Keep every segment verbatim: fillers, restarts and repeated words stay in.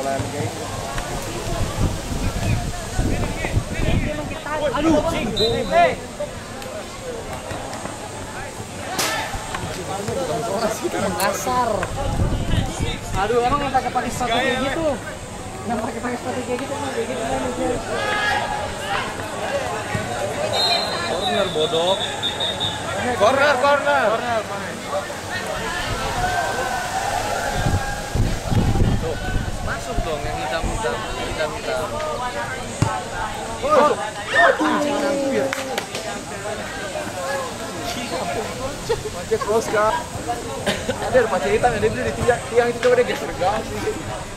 bola kayak gitu. Aduh, kasar. Aduh, emang yang pakai pakai sepatu kayak gitu, yang pakai pakai sepatu kayak gitu, kayak gitu kan? Corner bodoh. Corner, corner. Corner. Tuh, masuk dong yang hitam-hitam, hitam-hitam. Oh, hampir. Macet cross kak. Ada macet hitam yang dia beli di tiang, tiang itu coba dia geser gas sih.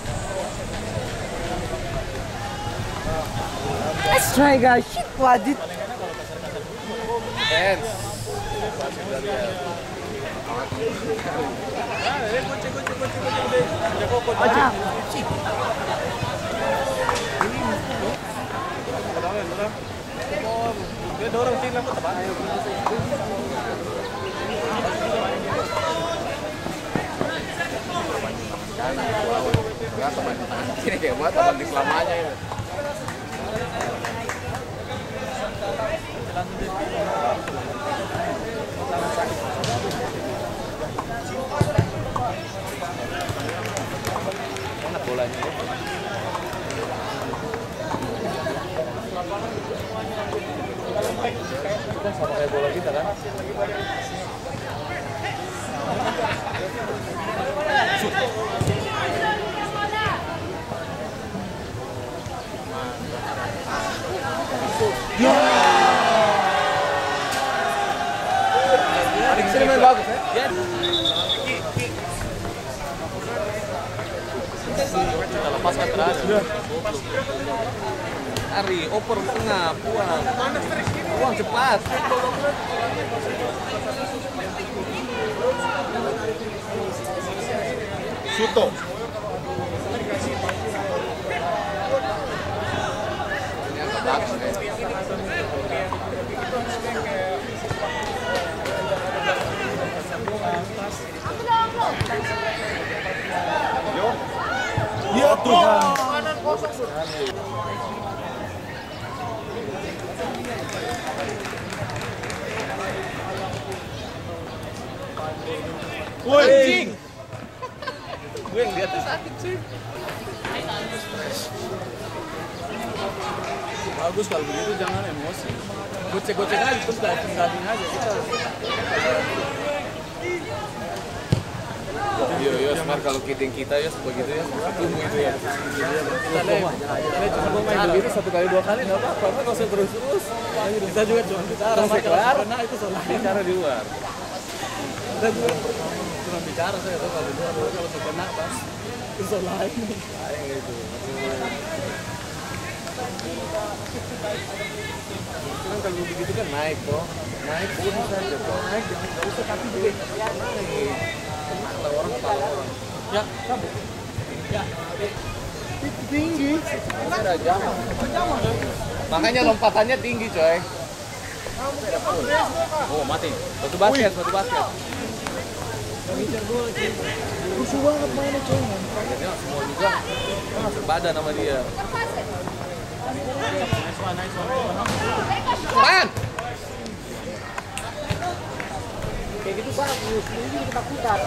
Let's try guys. Shit, wadid. Hands. Dia dorong sini lah teman. Enggak teman. Sini kayak buat teman di selamanya ini. Enak bolanya. Kita sama kayak bola kita kan. Ya. Adik sini main bagus ya. Ya. Kita lepaskan terakhir. Ari, oper tengah, buang. Buang cepat. Suto. Ya Tuhan. Kanan kosong. Woi, anjing. Gue yang di atas sakit sih. Bagus kalau begitu, jangan emosi. Gocek-gocek aja terus daging daging aja kita. Iya, iya, smart kalau kiting kita ya begitu ya. Tunggu itu ya. Kita lihat, kita cuma main begitu satu kali dua kali nggak apa-apa, nggak usah terus-terus. Kita juga cuma bicara, karena itu soal bicara di luar. Kita juga cuma bicara saya tuh kalau di luar, kalau sudah kena pas itu soal lain. Lain gitu. Kan kalau begitu kan naik kok, naik udah saja kok, naik jangan usah tapi juga naik. Tenang lah orang kepala orang. Ya, kabur. Ya. Tinggi. Ada jam. Makanya lompatannya tinggi coy. Oh mati. Batu basket, batu basket. Rusuh banget mainnya coy. Akhirnya semua juga berbadan sama dia. Pan! Kayak gitu bagus, ini ketakutan.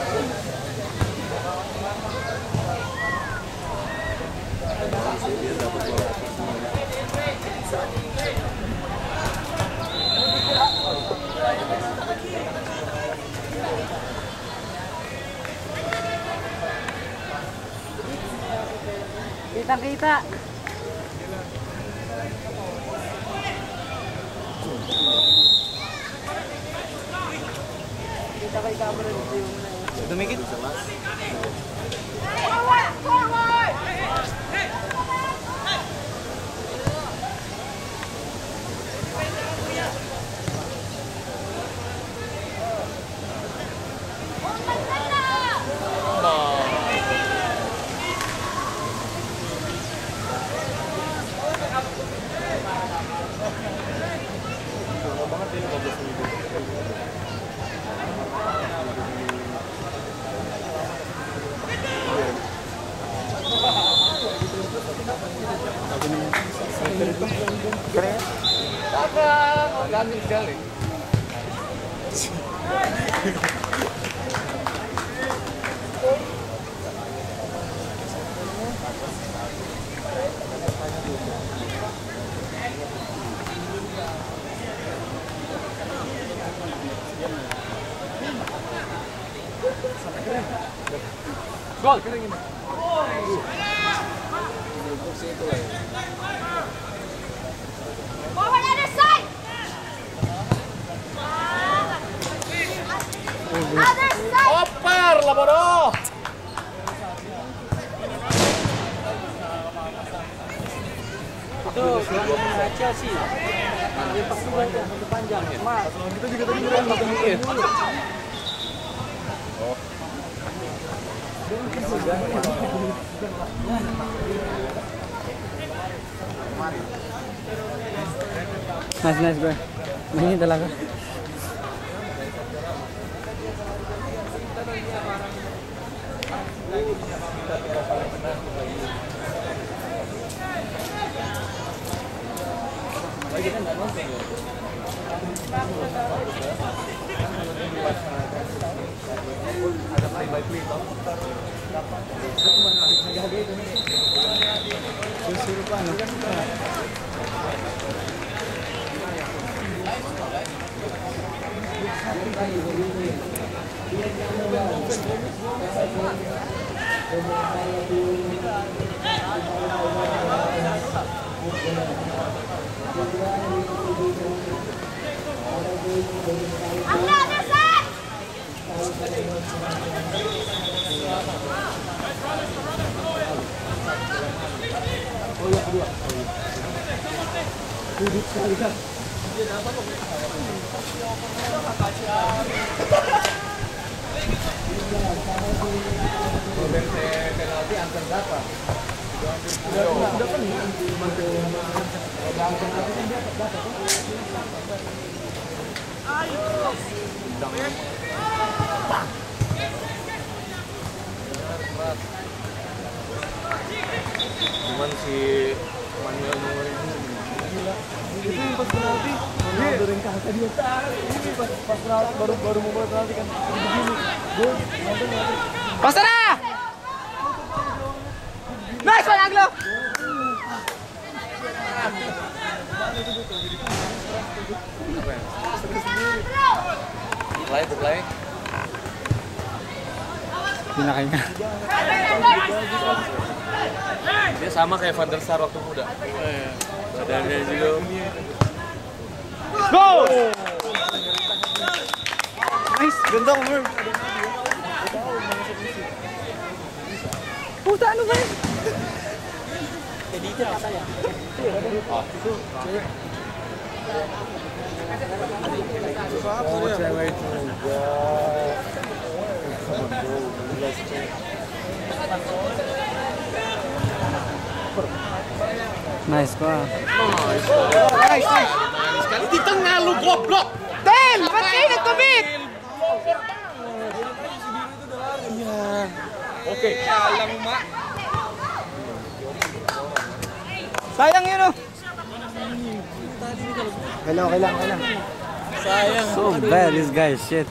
Kita kita. Kita kay camera dito yung Dumikit. Ganteng sekali. Gol kering ini. Forward other side. Other side. Oper lah bodoh. Itu Chelsea. Dia pas dua itu satu panjang. Mas, Kita juga tadi ngeliat ketemu ya. nice nice bro. Ini talaga. Ada play by play toh. Suruh pa ano. Ahla other side. Oh ya kedua. Duduk sekali kan. Penalti antar berapa? Udah udah kan cuma ke penalti kan dia dapat. Cuman si Manuel nomor ini gila. Itu yang pas penalti, Ronaldo yang kakak dia tarik. Ini pas pas penalti baru baru mau buat penalti kan begini. Gol, Ronaldo penalti. Pasara! Nice one Anglo. Apa ya? Play to play. Pinakainya. Dia sama kayak Van der Sar waktu muda. Badannya juga. Go! Nice, ganda ko, Merv. Puta, ano ba yun? Edita pa ya? Oh, cewek juga. Nice pa. Nice, nice. Di tengah lu goblok. Tel! Ba't kayo nagkabit? Oke, kalang mak. Sayang yun oh. Kailang, kailang, kailang. Sayang. So bad this guy, shit.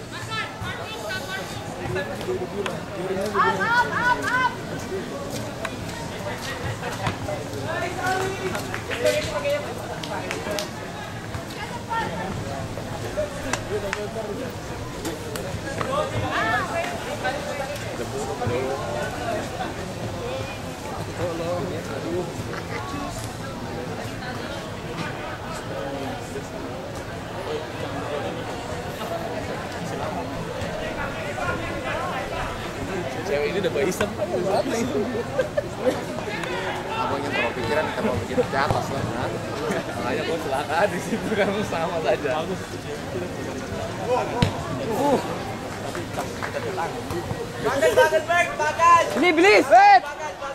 Up, up, up, up. Cewek ini udah baisem. Apa itu? Abangnya kalau pikiran kita bawa begitu ke atas lah. Nah. Makanya kau celaka di situ kamu sama saja. Bagus. Uh. Ini bilis, wait.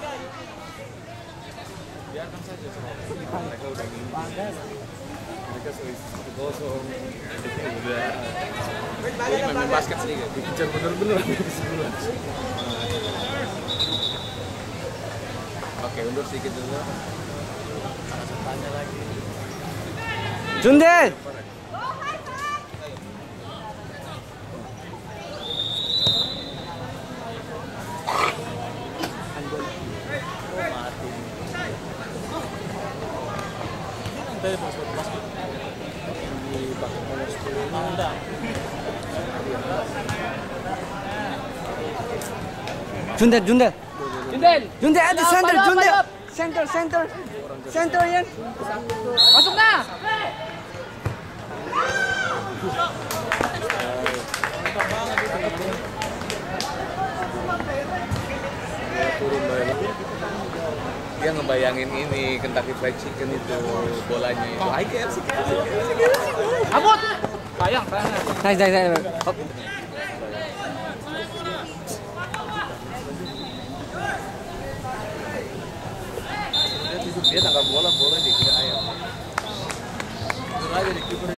Biarkan saja. Mereka udah gini. Mereka sudah gosong. Udah. Ini main basket sedikit. Dikejar bener-bener di sebelah. Oke, undur sedikit dulu. Tanya lagi. Jundel. Jundel, Jundel. Jundel. Jundel at the Padahal, center, padahal, Jundel. padahal. Center, center. Center yan. Masuk na. Turun banget. Dia ngebayangin ini Kentucky Fried Chicken itu bolanya itu. I K F C, K F C, K F C, K F C. Abot. Sayang, sayang. Nice, nice, nice. Hop. Dia tangkap bola, bola di